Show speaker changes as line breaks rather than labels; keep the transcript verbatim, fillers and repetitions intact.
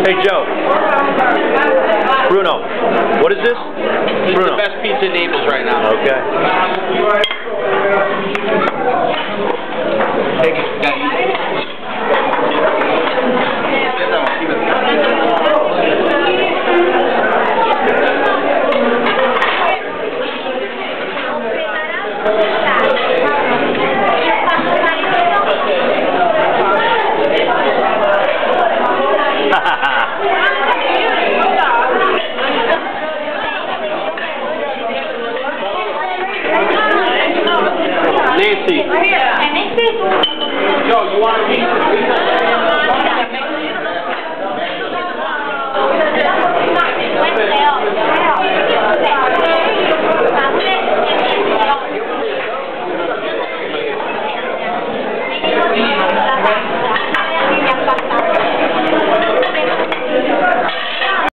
Hey Joe. Bruno. What is this?
This
Bruno.
is the best pizza in Naples right now.
Okay.
Nancy. Joe, you want a piece?